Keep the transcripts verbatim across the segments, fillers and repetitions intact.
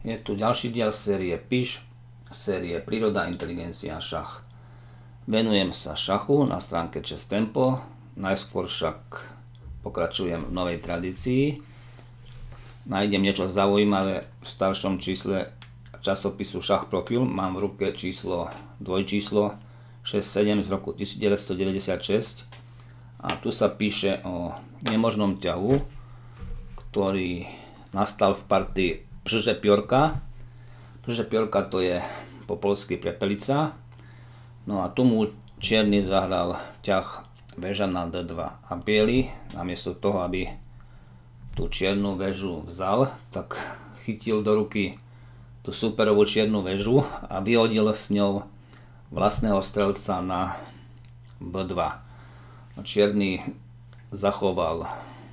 Je tu ďalší diel série Píš, série Príroda, inteligencia, šach. Venujem sa šachu na stránke Chess Tempo, najskôr však pokračujem v novej tradícii. Nájdem niečo zaujímavé v staršom čísle časopisu Šach Profil, mám v ruke číslo, dvojčíslo šesť sedem z roku devätnásťstodeväťdesiatšesť a tu sa píše o nemožnom ťahu, ktorý nastal v partii Prže Piorka. Prže Piorka to je po polsky prepelica. No a tu mu čierny zahral ťah väža na dé dva a biely namiesto toho, aby tú čiernu väžu vzal, tak chytil do ruky tú superovú čiernu väžu a vyhodil s ňou vlastného strelca na bé dva. Čierny zachoval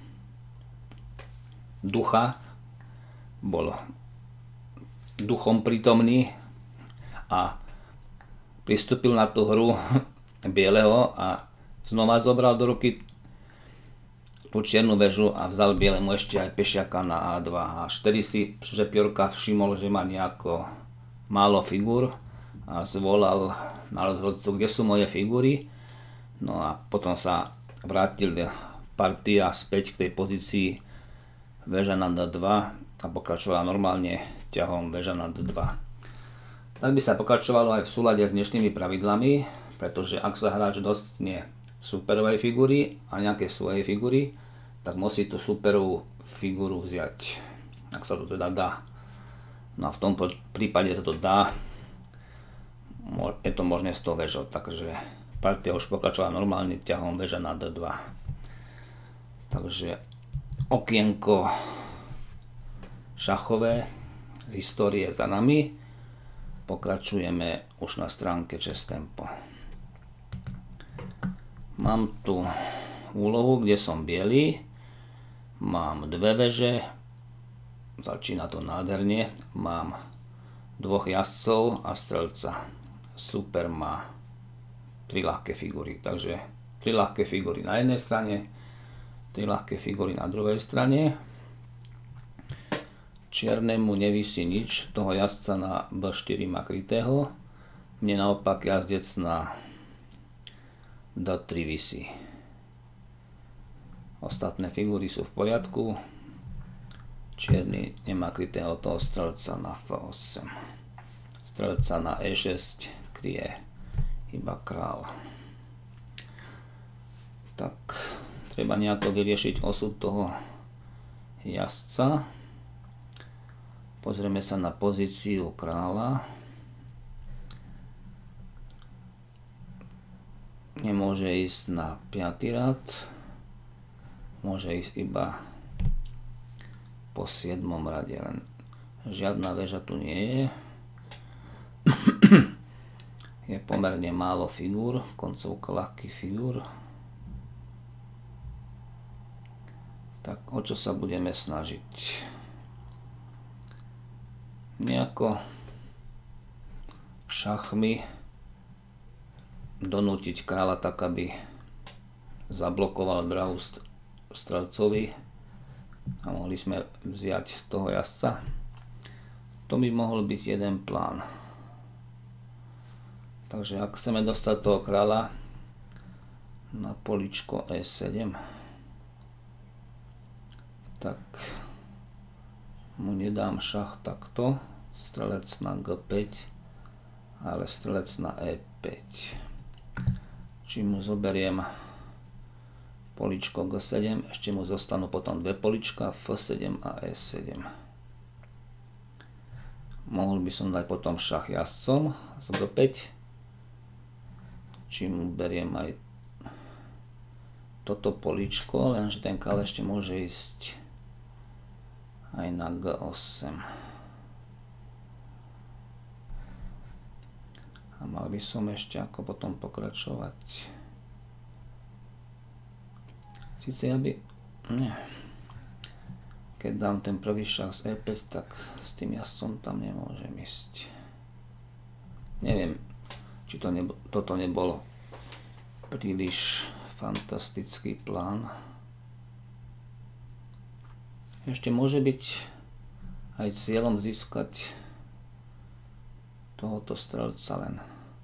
ducha, bol duchom prítomný a pristúpil na tú hru bieleho a znova zobral do ruky tú čiernu väžu a vzal bielemu ešte aj pešiaka na á dva. Až vtedy si Prže Piorka všimol, že má nejako málo figúr a zvolal na rozhodcu, kde sú moje figúry. No a potom sa vrátil partia späť k tej pozícii väža na dé dva a pokračovala normálne ťahom väža na dé dva. Tak by sa pokračovalo aj v súlade s dnešnými pravidlami, pretože ak sa hráč dostane superovej figúry a nejaké svojej figúry, tak musí tú superovú figúru vziať, ak sa to teda dá. No a v tom prípade sa to dá, je to možné s tou väžou, takže partia už pokračovala normálne ťahom väža na dé dva. Takže okienko šachové z histórie za nami. Pokračujeme už na stránke Chess Tempo. Mám tu úlohu, kde som biely. Mám dve väže. Začína to nádherne. Mám dvoch jazdcov a strelca. Super má tri ľahké figúry. Takže tri ľahké figúry na jednej strane, tri ľahké figúry na druhej strane. Čiernemu nevisí nič, toho jazdca na bé štyri má krytého. Mne naopak jazdec na dé tri visí. Ostatné figúry sú v poriadku. Čierny nemá krytého toho strelca na ef osem. Strelca na é šesť kryje iba král. Tak, treba nejako vyriešiť osud toho jazdca. Pozrieme sa na pozíciu kráľa. Nemôže ísť na piaty rad. Môže ísť iba po siedmom rade. Žiadna väža tu nie je. Je pomerne málo figúr, koncovka ľahkých figúr. Tak o čo sa budeme snažiť? Nejako šachmi donútiť kráľa tak, aby zablokoval dráhu strelcovi a mohli sme vziať toho jazdca. To by mohol byť jeden plán. Takže ak chceme dostať toho kráľa na poličko é sedem, tak mu nedám šach takto, strelec na gé päť, ale strelec na é päť. Či mu zoberiem poličko gé sedem, ešte mu zostanú potom dve polička, ef sedem a é sedem. Mohol by som dať potom šach jazdcom z gé päť, či mu beriem aj toto poličko, lenže ten kráľ ešte môže ísť aj na gé osem. A mal by som ešte ako potom pokračovať. Sice ja by... Nie. Keď dám ten prvý šach z é päť, tak s tým jazdcom tam nemôžem ísť. Neviem, či to nebo, toto nebolo príliš fantastický plán. Ešte môže byť aj cieľom získať tohoto strelca, len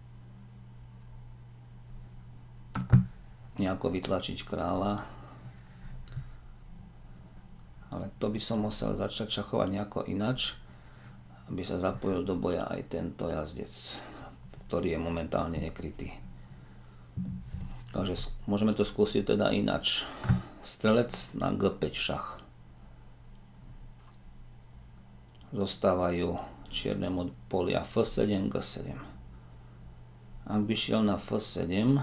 nejako vytlačiť kráľa. Ale to by som musel začať šachovať nejako inač, aby sa zapojil do boja aj tento jazdec, ktorý je momentálne nekrytý. Takže môžeme to skúsiť teda inač. Strelec na gé päť šach. Zostávajú čierne polia ef sedem, gé sedem. Ak by šiel na ef sedem,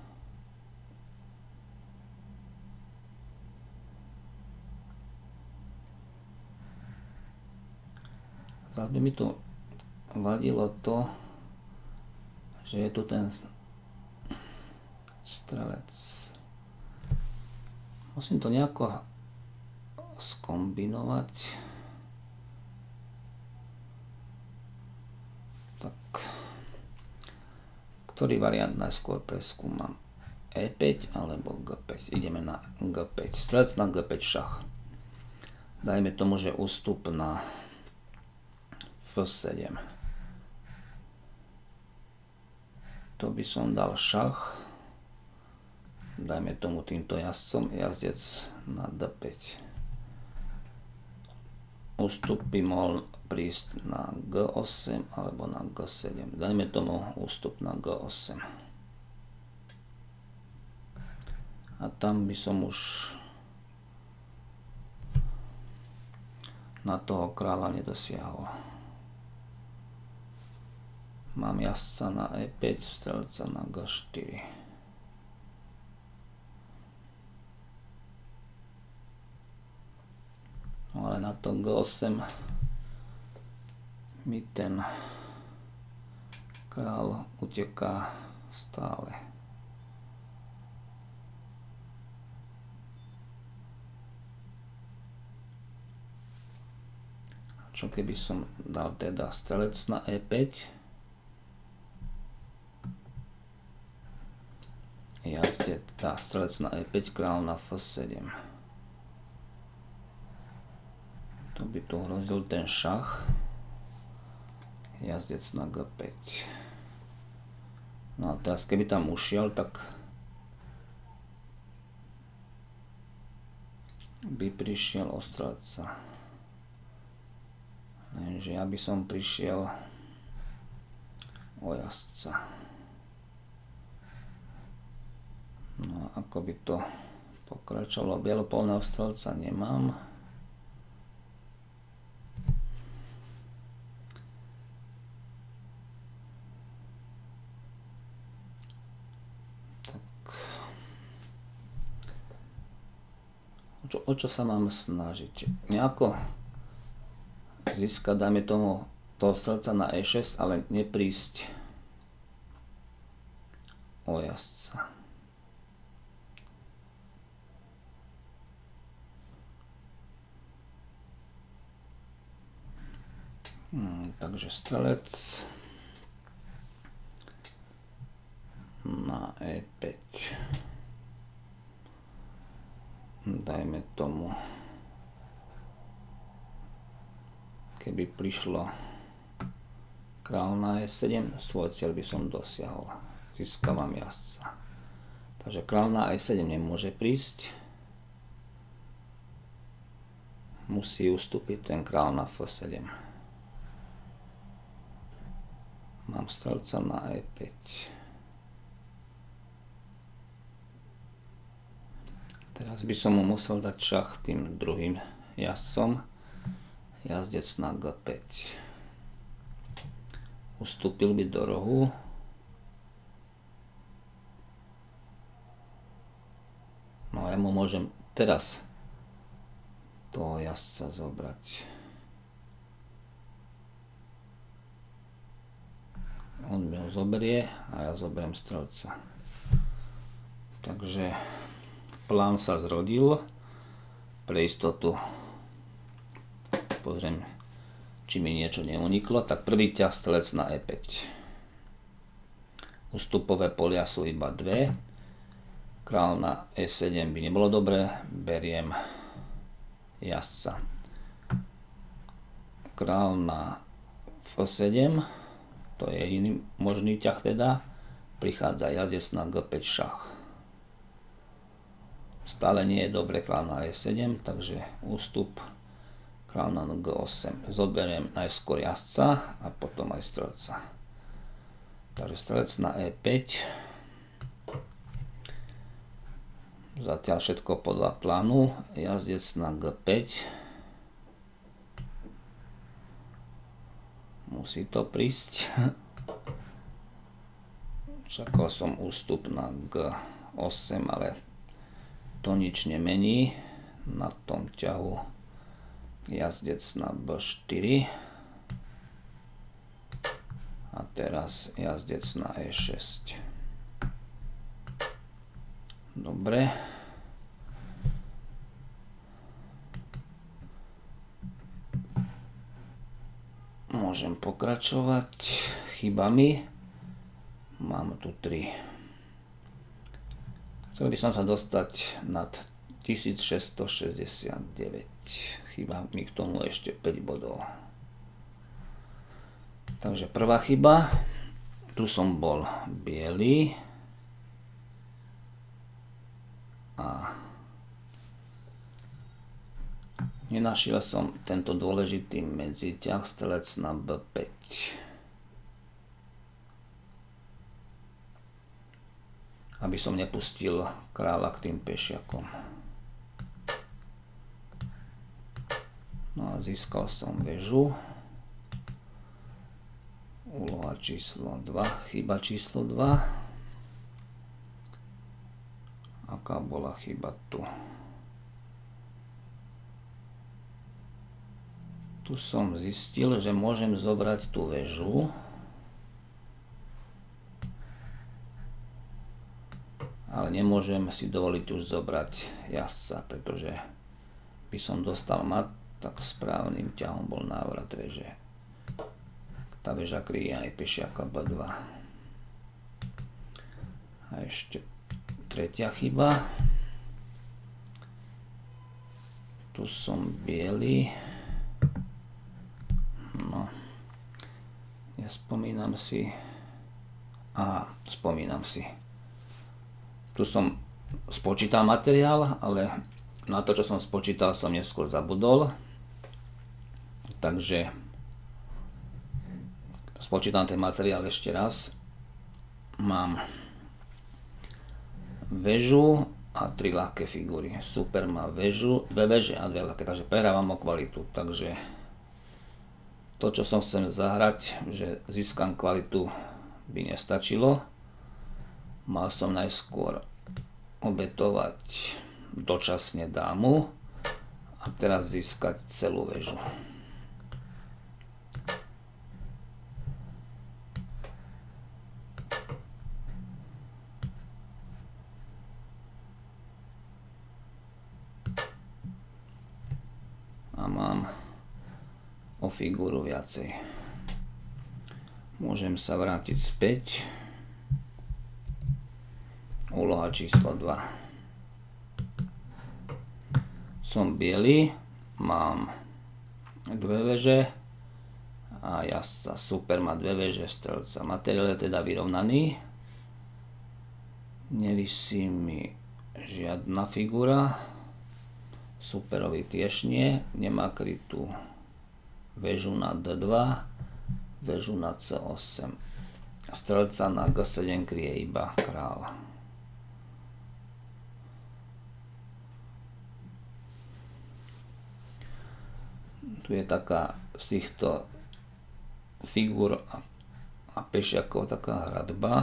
zase by mi tu vadilo to, že je tu ten strelec. Musím to nejako skombinovať. Tak, ktorý variant najskôr preskúmam? é päť alebo gé päť? Ideme na gé päť. Strelec na gé päť šach. Dajme tomu, že ústup na ef sedem. To by som dal šach. Dajme tomu týmto jazdcom jazdec na dé päť. Ústup by mohol prísť na gé osem alebo na gé sedem. Dajme tomu ústup na gé osem. A tam by som už na toho kráľa nedosiahol. Mám jazdca na é päť, strelca na gé štyri. No ale na to gé osem mi ten král uteká stále. Čo keby som dal teda strelec na é päť? Jazdec, tá strelec na é päť, kráľ na ef sedem. To by tu hrozil ten šach. Jazdec na gé päť. No a teraz keby tam ušiel, tak by prišiel o strelca. Lenže ja by som prišiel o jazdca. No a ako by to pokračovalo? Bielopolného strelca nemám. Tak. O čo, o čo sa mám snažiť? Nejako získať, dajme tomu, toho strelca na é šesť, ale neprísť o jazdca. Hmm, takže strelec na é päť. Dajme tomu, keby prišlo kráľ na é sedem, svoj cieľ by som dosiahol. Získavam jazdca. Takže kráľ na é sedem nemôže prísť. Musí ustúpiť ten kráľ na ef sedem. Mám strelca na é päť. Teraz by som mu musel dať šach tým druhým jazdcom. Jazdec na gé päť. Ustúpil by do rohu. No a ja mu môžem teraz toho jazdca zobrať. On mi ho zoberie a ja zoberiem strelca. Takže plán sa zrodil. Pre istotu pozriem, či mi niečo neuniklo. Tak prvý ťah strelec na é päť. Ústupové polia sú iba dve. Kráľ na é sedem by nebolo dobré. Beriem jazdca. král na ef sedem, to je jediný možný ťah teda, prichádza jazdec na gé päť šach. Stále nie je dobre král na é sedem, takže ústup, král na gé osem. Zoberiem najskôr jazdca a potom aj strelca. Takže strelec na é päť. Zatiaľ všetko podľa plánu. Jazdec na gé päť. Musí to prísť. Čakal som ústup na gé osem, ale to nič nemení. Na tom ťahu jazdec na bé štyri. A teraz jazdec na é šesť. Dobre. Môžem pokračovať chybami. Mám tu tri. Chcel by som sa dostať nad tisícšesťstošesťdesiatdeväť. Chýba mi k tomu ešte päť bodov. Takže prvá chyba. Tu som bol biely. A nenašiel som tento dôležitý medziťah, strelec na bé päť. Aby som nepustil kráľa k tým pešiakom. No a získal som väžu. Úloha číslo dva, chyba číslo dva. Aká bola chyba tu? Tu som zistil, že môžem zobrať tú väžu. Ale nemôžem si dovoliť už zobrať jazdca, pretože by som dostal mat, tak správnym ťahom bol návrat väže. Tá väža kryje aj pešiaka bé dva. A ešte tretia chyba. Tu som biely. No. Nespomínam si. Aha, spomínam si. Tu som spočítal materiál, ale na to, čo som spočítal, som neskôr zabudol. Takže spočítam ten materiál ešte raz. Mám väžu a tri ľahké figúry. Super má väžu, dve väže a dve ľahké, takže prehrávam o kvalitu. Takže to, čo som chcel zahrať, že získam kvalitu, by nestačilo. Mal som najskôr obetovať dočasne dámu a teraz získať celú väžu. A mám o figúru viacej. Môžem sa vrátiť späť. Úloha číslo dva. Som biely, mám dve väže a jazdca. Super má dve väže, strelca. Materiál je teda vyrovnaný. Nevisí mi žiadna figúra. Superovi tiež nie. Nemá krytú väžu na dé dva, väžu na cé osem. Strelca na gé sedem kryje iba král. Tu je taká z týchto figúr a, a pešiakov taká hradba.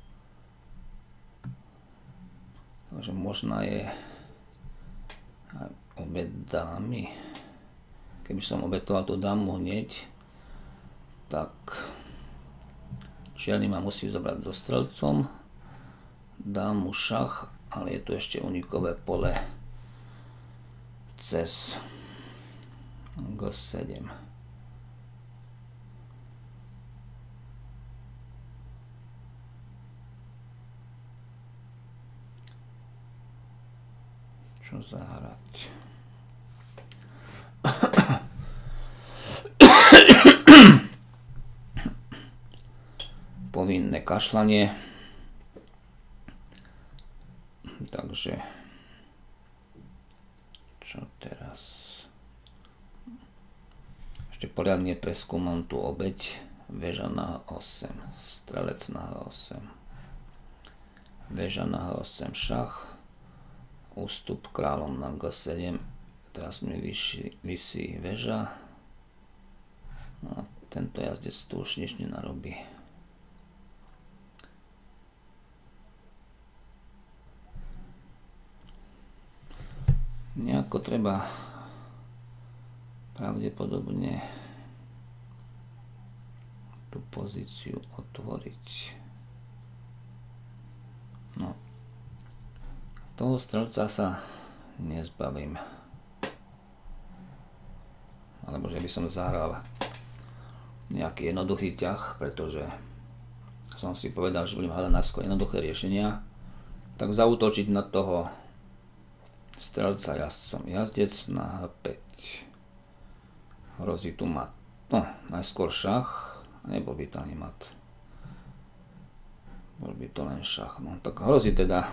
Takže možná je aj obed dámy. Keby som obetoval tú dámu hneď, tak čierny ma musí zobrať so strelcom. Dámu šach, ale je tu ešte unikové pole cez gé sedem. Čo zahrať? povinné kašľanie. Takže čo teraz? Ešte poriadne preskúmam tú obeť. Väža na há osem, strelec na há osem, väža na há osem, šach, ústup kráľom na gé sedem, teraz mi vyši, visí väža. No, tento jazdec tu už nič nenarobí. Nejako treba pravdepodobne tú pozíciu otvoriť. No, toho strelca sa nezbavím. Alebo že by som zahral nejaký jednoduchý ťah, pretože som si povedal, že budem hľadať najskôr jednoduché riešenia. Tak zaútočiť na toho strelca jazdcom. Jazdec na há päť. Hrozí tu mat. No, najskôr šach. Nebol by to ani mat. Bol by to len šach. No, tak hrozí teda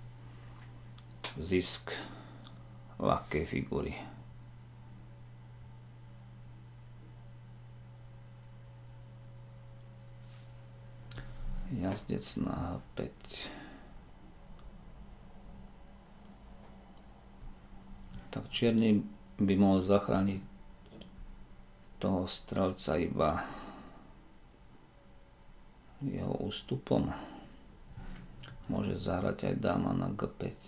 zisk ľahkej figúry. Jazdec na há päť. Tak čierny by mohol zachrániť toho strelca iba jeho ústupom. Môže zahrať aj dáma na gé päť.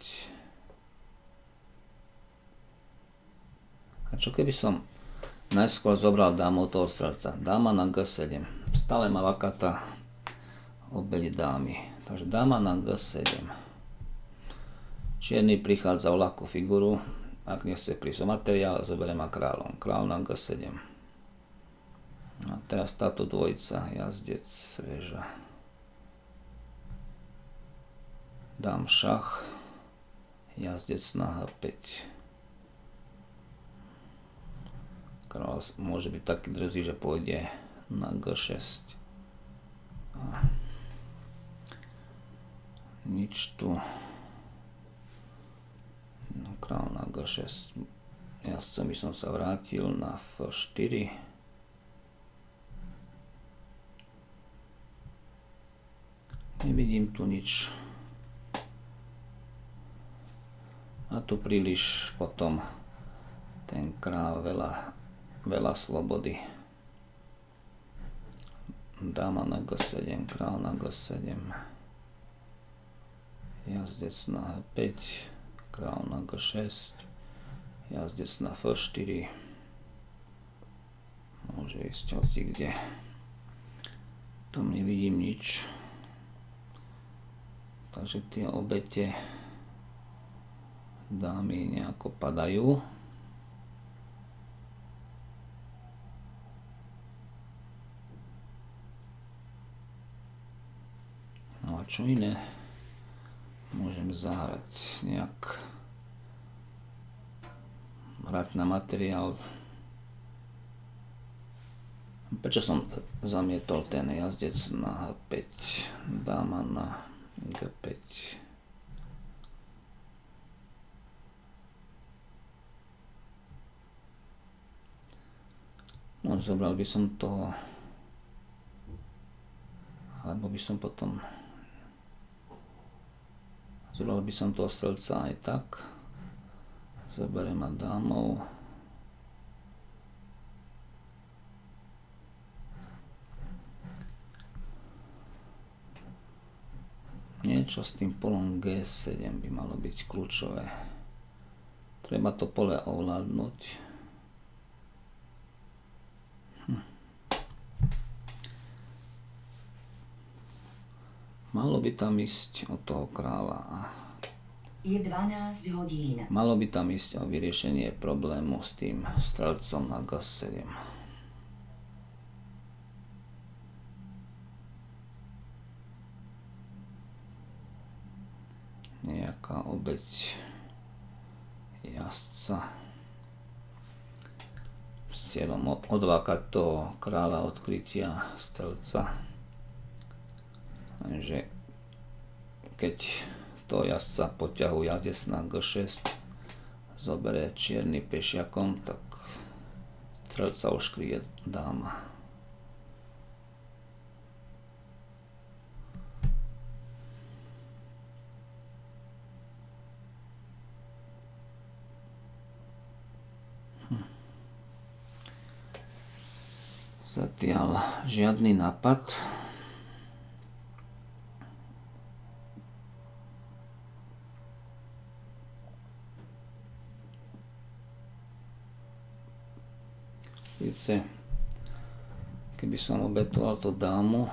A čo keby som najskôr zobral dámu toho strelca? Dáma na gé sedem. Stále má lakata obeť dámy. Takže dáma na gé sedem. Čierny prichádza o ľahkú figuru. Ak nechce prísť o materiál, zoberie ma kráľom. Kráľ na gé sedem. A teraz táto dvojica, jazdec, väža. Dám šach, jazdec na há päť. Kráľ môže byť taký drzý, že pôjde na gé šesť. A nič tu. No, kráľ na gé šesť. Jazdcom by som sa vrátil na ef štyri. Nevidím tu nič. A tu príliš potom ten kráľ veľa, veľa slobody. Dáma na gé sedem, kráľ na gé sedem. Jazdec na há päť, kráľ na gé šesť. Jazdec na ef štyri. Môže ísť hoci kde. Tam nevidím nič. Takže tie obete dámy nejako padajú. No a čo iné môžem zahrať? Nejak hrať na materiál. Prečo som zamietol ten jazdec na há päť, dáma na gé päť. No, zobral by som toho, alebo by som potom zobral by som toho strelca aj tak. Zoberiem ma dámou. Niečo s tým polom gé sedem by malo byť kľúčové. Treba to pole ovládnuť. Hm. Malo by tam ísť od toho kráľa. Je dvanásť hodín. Malo by tam ísť o vyriešenie problému s tým strelcom na gé sedem. Nejaká obeť jazdca s cieľom odlákať toho kráľa odkrytia strelca. Takže keď to jazdca po ťahu jazdec na gé šesť zoberie čierny pešiakom, tak strelca oškríje dáma. Hm. Zatiaľ žiadny nápad. Více, keby som obetoval tú dámu,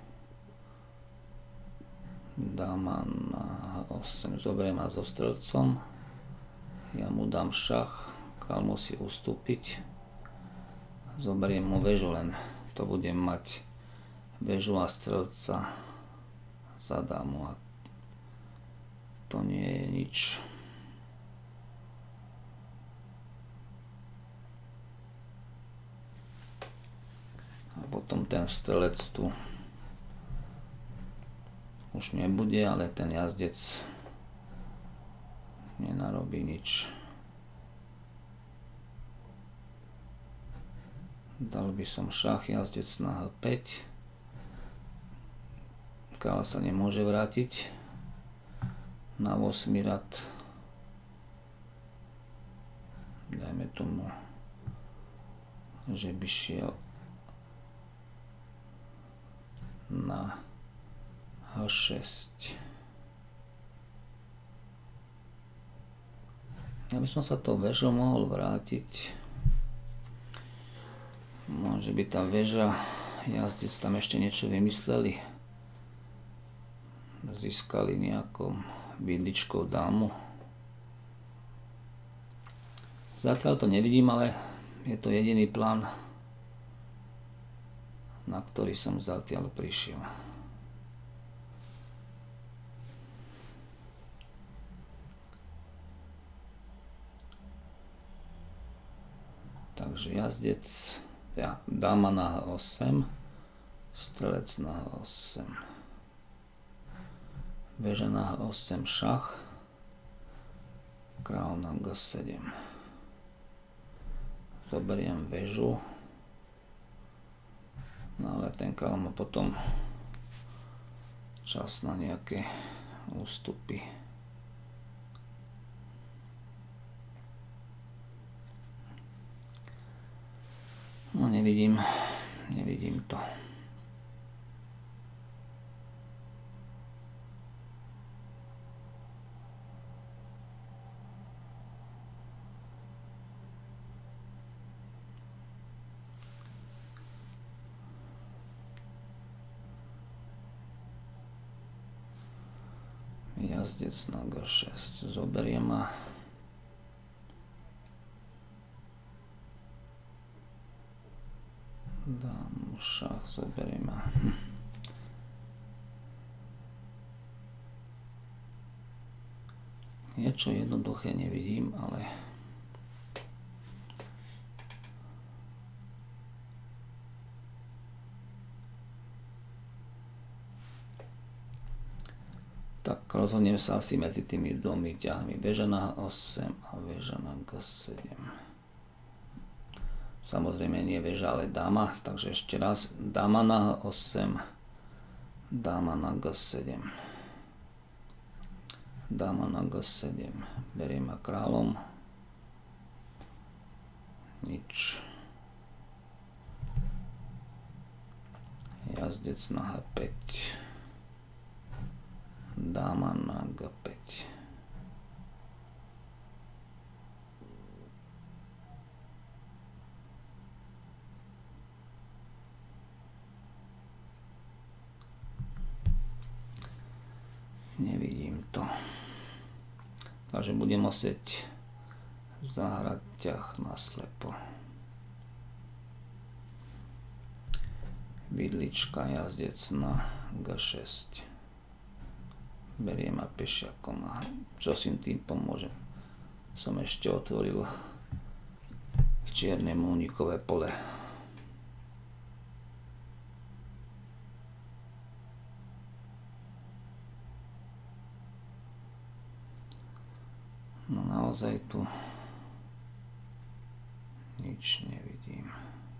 dáma na osem, zoberiem ma so strelcom, ja mu dám šach, král musí ustúpiť, zoberiem mu väžu, len to budem mať väžu a strelca za dámu a to nie je nič. A potom ten strelec tu už nebude, ale ten jazdec nenarobí nič. Dal by som šach, jazdec na há päť. Kráľ sa nemôže vrátiť na ôsmy rad. Dajme tomu, že by šiel na há šesť. Aby som sa to väžou mohol vrátiť, môže by tá väža, jazdec tam ešte niečo vymysleli, získali nejakou vidličkou dámu. Zatiaľ to nevidím, ale je to jediný plán, na ktorý som zatiaľ prišiel. Takže jazdec, ja, dáma na há osem, strelec na há osem, väža na há osem, šach, kráľ na gé sedem. Zoberiem väžu. No ale ten kráľ má potom čas na nejaké ústupy. No nevidím, nevidím to. Jazdec na gé šesť, zoberiem ma. Dám šach, zoberiem ma. Hm. Niečo jednoduché nevidím, ale tak rozhodnem sa asi medzi tými dvomi ťahmi. Väža na há osem a väža na gé sedem. Samozrejme nie väža, ale dáma. Takže ešte raz. Dáma na há osem. Dáma na gé sedem. Dáma na gé sedem. Beriem ma kráľom. Nič. Jazdec na há päť. Dáma na gé päť. Nevidím to. Takže budem musieť zahrať ťah naslepo. Vidlička, jazdec na gé šesť. Beriem ma pešiakom a čo si tým pomôžem. Som ešte otvoril čiernemu únikové pole. naozaj tu nič nevidím.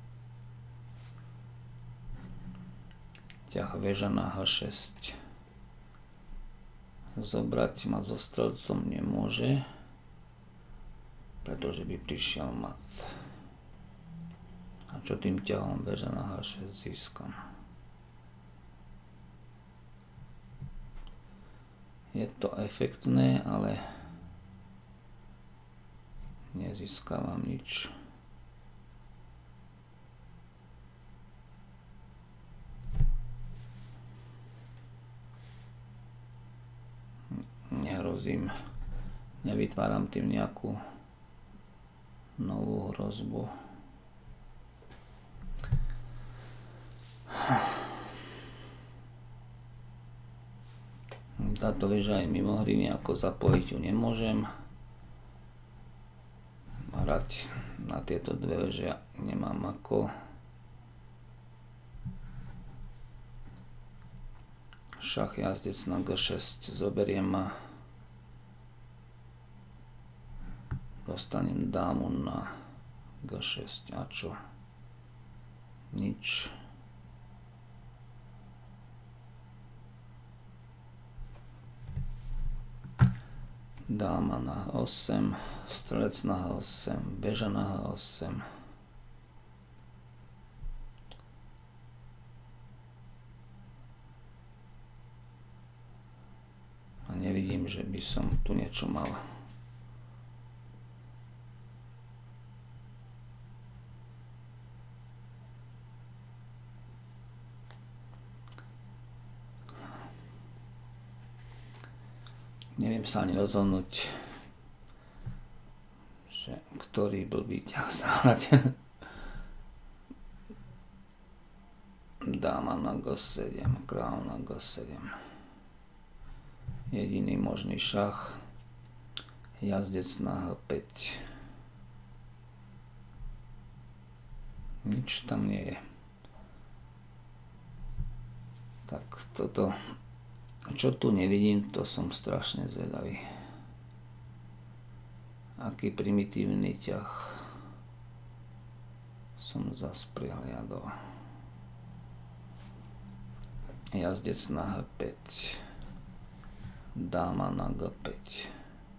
Ťah väža na há šesť. Zobrať ma so strelcom nemôže, pretože by prišiel mat. A čo tým ťahom väža na há šesť získam? Je to efektné, ale nezískavam nič. Nehrozím, nevytváram tým nejakú novú hrozbu. Táto väža je mimo hry, nejako zapojiť ju nemôžem. Hrať na tieto dve väže nemám ako. Šach jazdec na gé šesť, zoberiem ma. Dostanem dámu na gé šesť. A čo? Nič. Dáma na há osem, strelec na há osem, väža na há osem. A nevidím, že by som tu niečo mal. Neviem sa ani rozhodnúť, že ktorý blbý ťah zahrať. Dáma na gé sedem, kráľ na gé sedem. Jediný možný šach, jazdec na há päť. Nič tam nie je. Tak toto... Čo tu nevidím, to som strašne zvedavý. Aký primitívny ťah som zas prihliadol. Jazdec na há päť. Dáma na gé päť.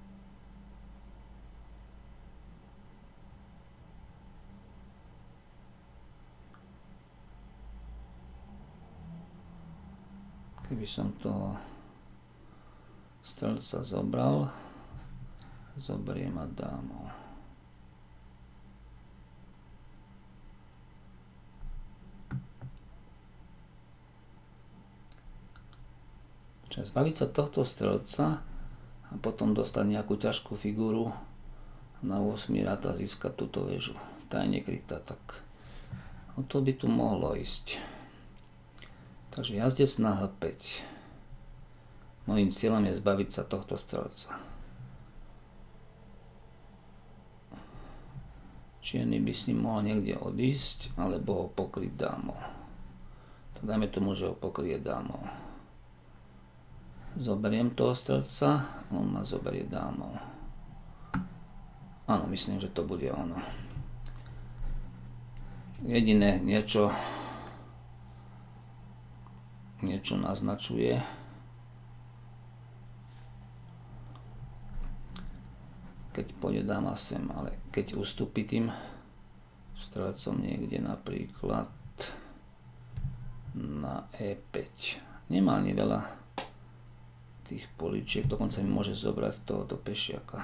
Keby som toho strelca zobral, zoberiem ma dámou. Čiže zbaviť sa tohto strelca a potom dostať nejakú ťažkú figúru na ôsmy rád a získať túto väžu. Tá je nekrytá, tak o to by tu mohlo ísť. Takže jazdec na há päť. Mojím cieľom je zbaviť sa tohto strelca. Čierny by s ním mohol niekde odísť, alebo ho pokryť dámou. Tak dajme tomu, že ho pokryje dámou. Zoberiem toho strelca, on ma zoberie dámou. Áno, myslím, že to bude ono. Jediné niečo niečo naznačuje. Keď pôjde dáma sem, ale keď ustúpi tým strelecom niekde napríklad na é päť. Nemá ani veľa tých políčiek, dokonca mi môže zobrať tohoto pešiaka.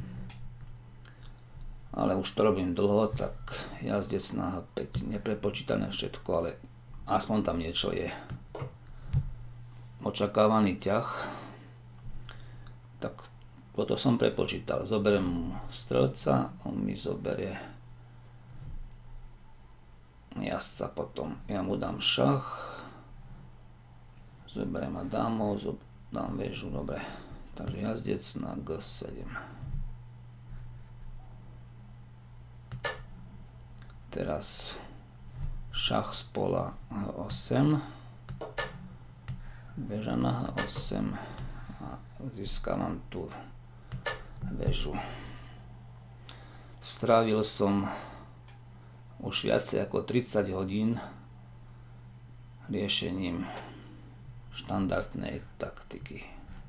Ale už to robím dlho, tak jazdec na há päť. Neprepočítané všetko, ale aspoň tam niečo je. Očakávaný ťah, tak toto som prepočítal. Zoberiem mu strelca, on mi zoberie jazdca potom. Ja mu dám šach, zoberiem ma dámou, dám väžu, dobre. Takže jazdec na gé sedem. Teraz šach z pola há osem. Väža na há osem a získavam tú väžu. Strávil som už viacej ako tridsať hodín riešením štandardnej taktiky.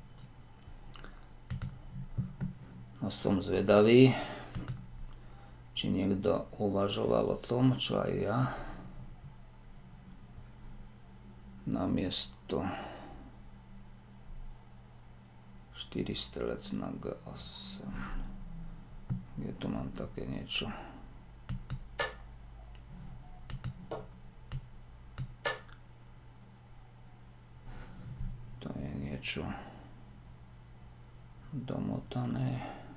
No som zvedavý, či niekto uvažoval o tom, čo aj ja. Namiesto štyri strelec na gé osem. Kde tu mám také niečo? To je niečo domotané.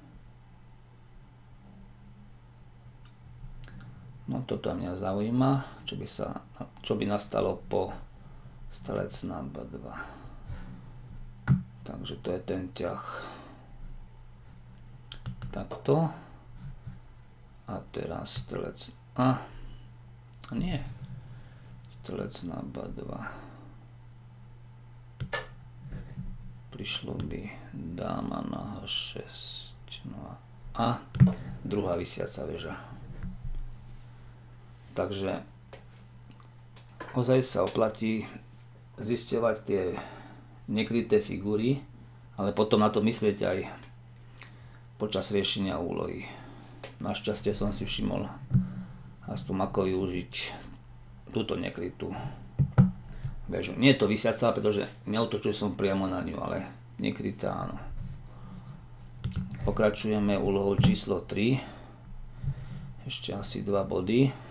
No toto mňa zaujíma, čo by, sa, čo by nastalo po strelec na bé dva. Takže to je ten ťah. Takto. A teraz strelec... A, nie. Strelec na bé dva. Prišlo by dáma na há šesť. No a, a druhá visiaca väža. Takže ozaj sa oplatí zisťovať tie nekryté figúry, ale potom na to myslieť aj počas riešenia úlohy. Našťastie som si všimol aspoň ako využiť túto nekrytú väžu. Nie je to visiaca, pretože neotočil som priamo na ňu, ale nekrytá áno. Pokračujeme úlohou číslo tri. Ešte asi dva body.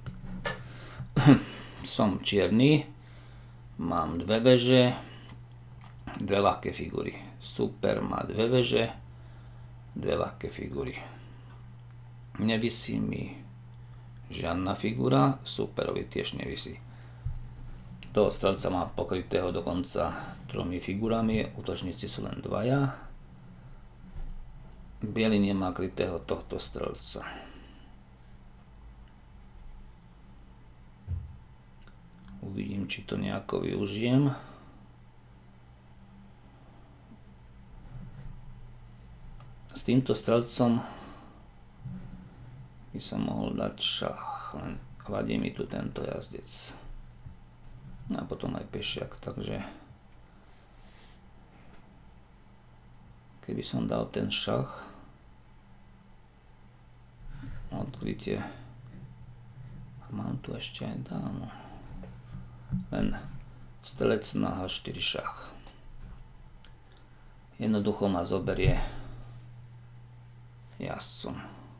Som čierny, mám dve veže, dve ľahké figúry. Super má dve veže, dve ľahké figúry. Nevisí mi žiadna figúra, superovi tiež nevisí. Toho strelca má pokrytého dokonca tromi figurami, útočníci sú len dvaja. Biely nemá krytého tohto strelca. Uvidím, či to nejako využijem. S týmto strelcom by som mohol dať šach, len vadí mi tu tento jazdec. A potom aj pešiak, takže keby som dal ten šach, odkrytie, a mám tu ešte aj dámu. Len strelec na há štyri šach. Jednoducho ma zoberie jazdcom.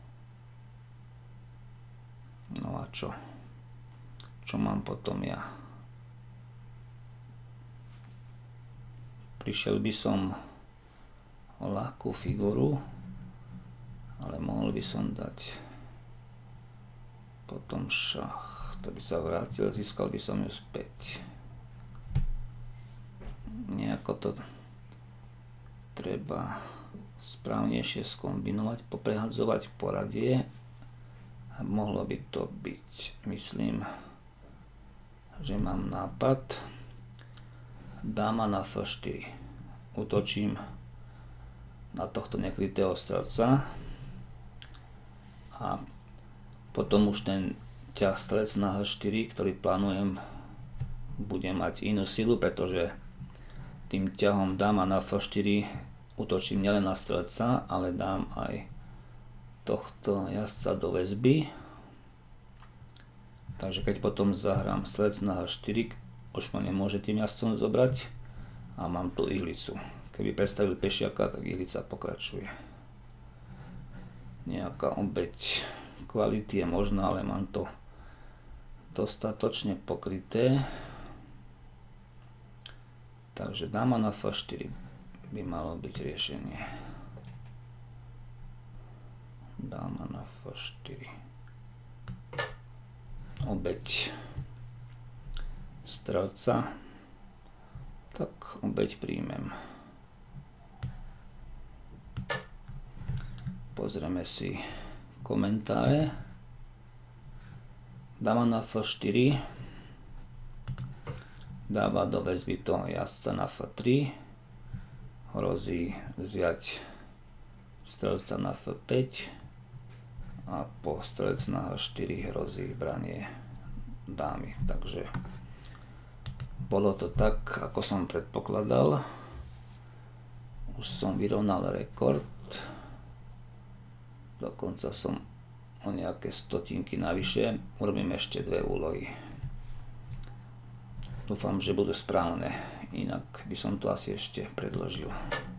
No a čo? Čo mám potom ja? Prišiel by som o ľahkú figuru, ale mohol by som dať potom šach. To by sa vrátil, získal by som ju späť. Nejako to treba správnejšie skombinovať, poprehadzovať poradie a mohlo by to byť, myslím, že mám nápad. Dáma na ef štyri. Útočím na tohto nekrytého strelca a potom už ten ťah strelec na há štyri, ktorý plánujem, bude mať inú silu, pretože tým ťahom dáma na ef štyri útočím nielen na strelca, ale dám aj tohto jazdca do väzby. Takže keď potom zahrám strelec na há štyri, už ma nemôže tým jazdcom zobrať a mám tu ihlicu. Keby predstavil pešiaka, tak ihlica pokračuje. Nejaká obeť kvality je možná, ale mám to dostatočne pokryté. Takže dáma na ef štyri by malo byť riešenie. Dáma na ef štyri. Obeť strelca. Tak obeť príjmem. Pozrieme si komentáre. Dáma na ef štyri dáva do väzby toho jazdca na ef tri, hrozí vziať strelca na ef päť a po strelec na há štyri hrozí branie dámy. Takže bolo to tak, ako som predpokladal. Už som vyrovnal rekord. Dokonca som o nejaké stotinky navyše. Urobím ešte dve úlohy. Dúfam, že budú správne. Inak by som to asi ešte predložil.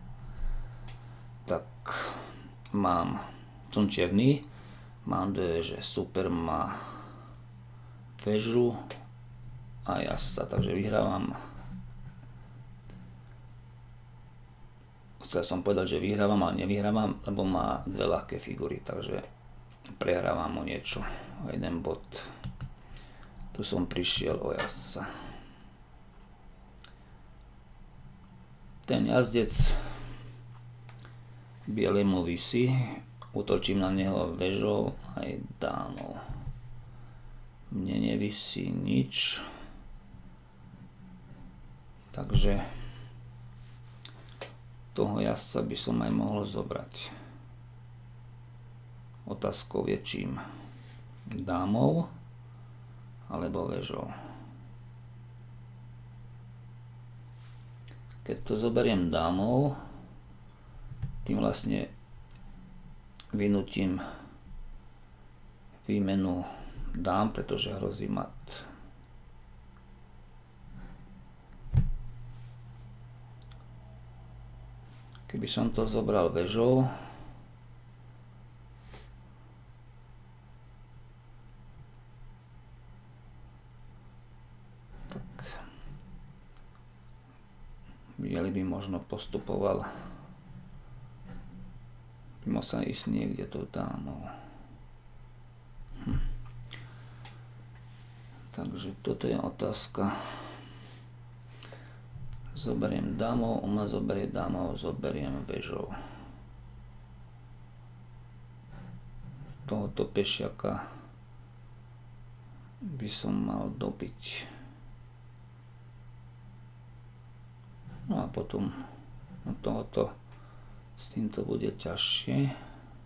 Tak mám, som čierny. Mám dve veže. Super má väžu a jazdca, takže vyhrávam. Chcel som povedať, že vyhrávam, ale nevyhrávam, lebo má dve ľahké figury, takže prehrávam o niečo, o jeden bod. Tu som prišiel o jazdca. Ten jazdec bielemu visí, útočím na neho väžou aj dámou. Mne nevisí nič, takže toho jazdca by som aj mohol zobrať. Otázkou je čím, dámou alebo väžou. Keď to zoberiem dámou, tým vlastne vynutím výmenu dám, pretože hrozí mat. Keby som to zobral väžou, tak biely by možno postupoval, by musel ísť niekde tou dámou. Hm. Takže toto je otázka. Zoberiem dámou, on ma zoberie dámou, zoberiem väžou. Tohoto pešiaka by som mal dobiť. No a potom tohoto s týmto bude ťažšie.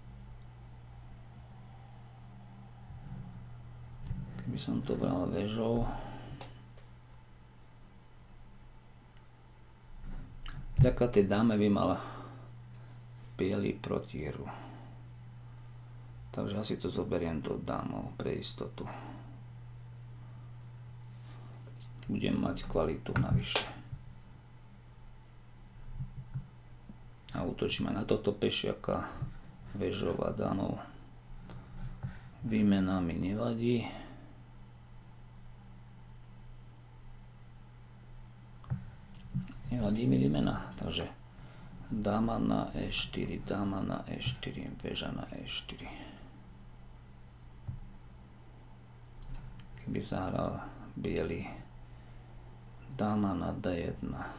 Keby som to bral väžou. Vďaka tej dáme by mal biely protihru. Takže asi to zoberiem do dámov pre istotu. Budem mať kvalitu navyše. A útočíme na toto pešiaka väžou a dámov. Výmena mi nevadí. Nevadí mi výmena, takže dáma na é štyri, dáma na é štyri, väža na é štyri. Keby zahral biely, dáma na dé jedna.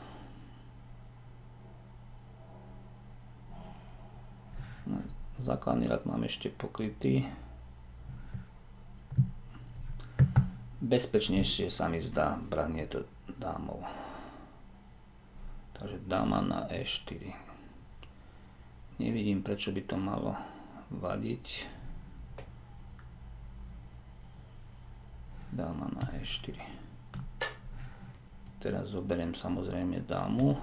Základný rad mám ešte pokrytý. Bezpečnejšie sa mi zdá branie to dámov. Takže dáma na é štyri. Nevidím, prečo by to malo vadiť. Dáma na é štyri. Teraz zoberiem samozrejme dámu.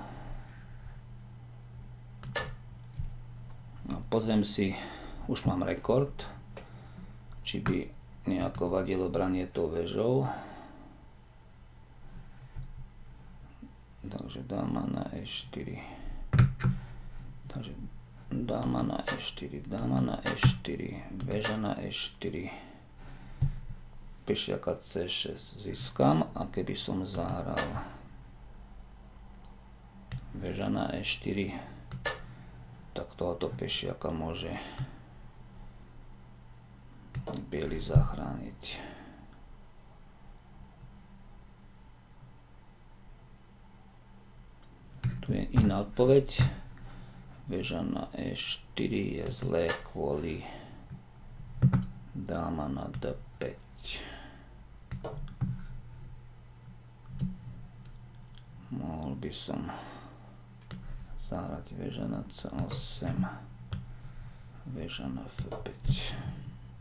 No, pozriem si, už mám rekord, či by nejako vadilo branie tou väžou. Takže dáma na é štyri. Takže dáma na é štyri, dáma na é štyri, väža na é štyri. Pešiaka cé šesť získam a keby som zahral väža na é štyri, tak tohoto pešiaka môže biely zachrániť. Tu je iná odpoveď. Väža na é štyri je zlé kvôli dáma na dé päť. Mohol by som zahrať väža na cé osem, väža na ef päť.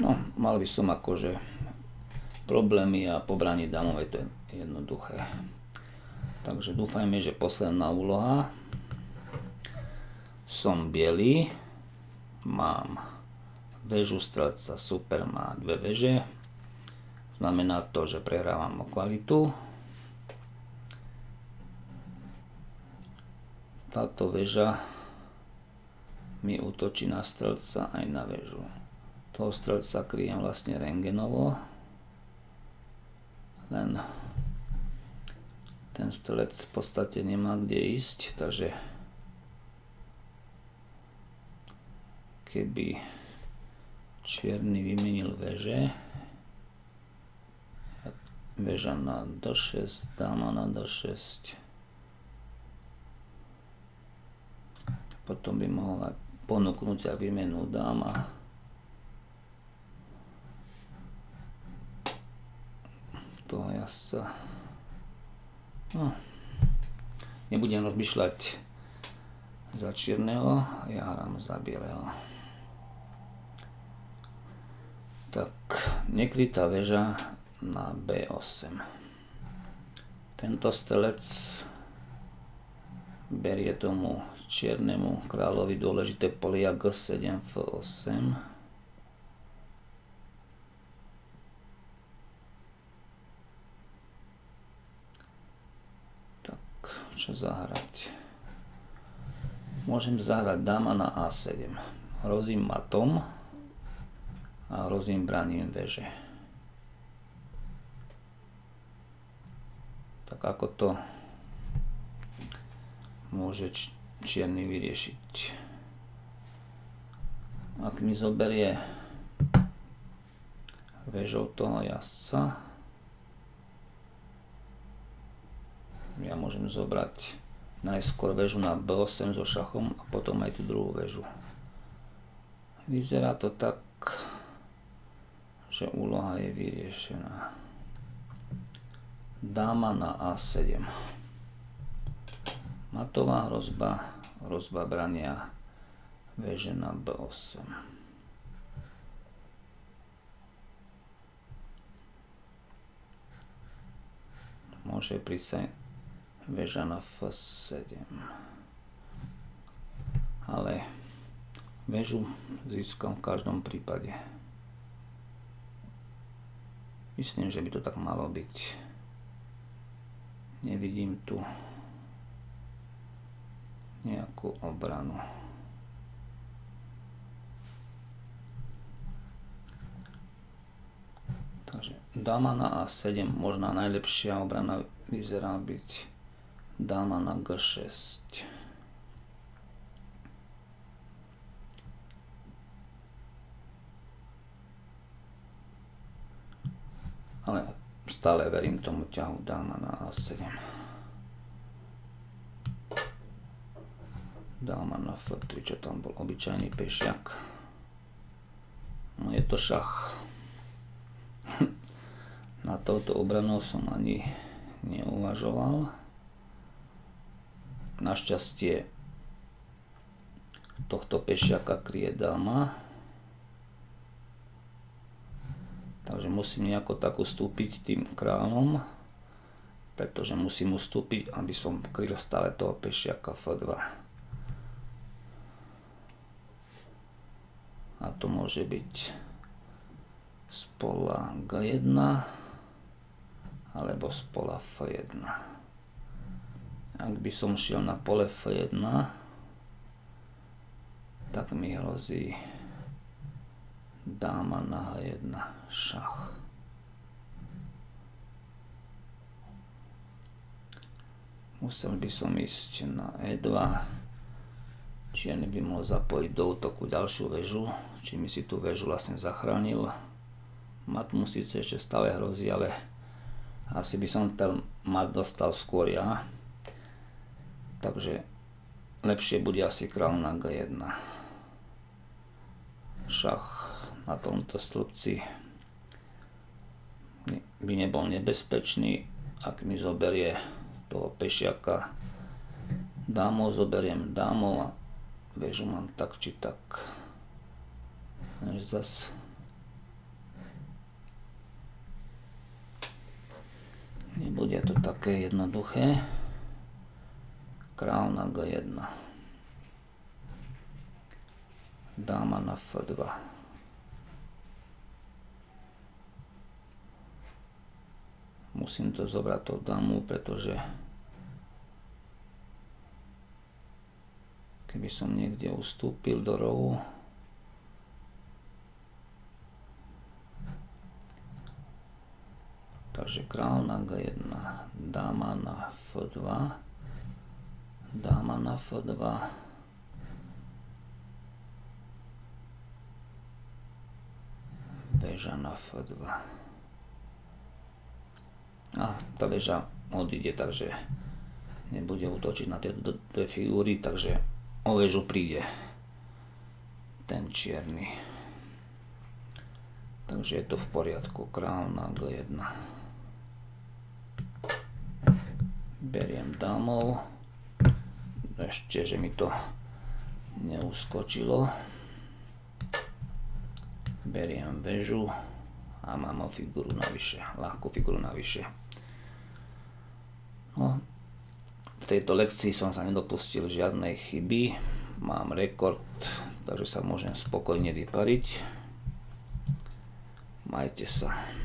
No, mal by som akože problémy a pobranie dámov je to jednoduché. Takže dúfajme, že posledná úloha. Som biely, mám väžu strelca, super, má dve väže. Znamená to, že prehrávam o kvalitu. Táto väža mi útočí na strelca aj na väžu. Toho strelca kryjem vlastne rentgenovo. Len ten strelec v podstate nemá kde ísť, takže keby čierny vymenil väže, väža na dé šesť, dáma na dé šesť, potom by mohla ponúknuť za výmenu dáma toho jazdca. No, nebudem rozmýšľať za čierneho, ja hrám za bieleho. Tak, nekrytá väža na bé osem. Tento strelec berie tomu čiernemu kráľovi dôležité polia gé sedem, ef osem. Tak, čo zahrať? Môžem zahrať dáma na á sedem. Hrozím matom a hrozím braním väže. Tak ako to môže čierny vyriešiť? Ak mi zoberie väžou toho jazdca, ja môžem zobrať najskôr väžu na bé osem so šachom a potom aj tú druhú väžu. Vyzerá to tak, že úloha je vyriešená. Dáma na á sedem. Matová hrozba, hrozba brania väže na bé osem. Môže prísť aj väža na ef sedem. Ale väžu získam v každom prípade. Myslím, že by to tak malo byť. Nevidím tu nejakú obranu. Takže dáma na á sedem, možná najlepšia obrana vyzerá byť dáma na gé šesť. Ale stále verím tomu ťahu dáma na á sedem. Dáma na ef tri, čo tam bol obyčajný pešiak. No je to šach. Na touto obranou som ani neuvažoval. Našťastie tohto pešiaka kryje dáma. Takže musím nejako tak ustúpiť tým kráľom, pretože musím ustúpiť, aby som kryl stále toho pešiaka ef dva. A to môže byť spola gé jeden alebo spola ef jeden. Ak by som šiel na pole ef jeden, tak mi hrozí dáma na há jeden, šach. Musel by som ísť na é dva. Čierny by mohol zapojiť do útoku ďalšiu väžu, či mi si tú väžu vlastne zachránil. Mat mu síce ešte stále hrozí, ale asi by som ten mat dostal skôr ja. Takže lepšie bude asi kráľ na gé jeden. Šach na tomto stĺpci by nebol nebezpečný, ak mi zoberie toho pešiaka dámov, zoberiem dámov a väžu mám tak či tak. Než zas Nebude to také jednoduché. Král na gé jedna. Dáma na ef dva. Musím to zobrať tou dámu, pretože keby som niekde ustúpil do rohu, takže král na gé jedna, dáma na ef dva, dáma na ef dva, väža na ef dva. A tá väža odíde, takže nebude útočiť na tieto dve figúry, takže o väžu príde ten čierny. Takže je to v poriadku. Král na gé jedna. Beriem dámov. Ešte, že mi to neuskočilo. Beriem väžu a mám o figúru navyše, ľahkú figúru navyše. No, v tejto lekcii som sa nedopustil žiadnej chyby, mám rekord, takže sa môžem spokojne vypariť. Majte sa.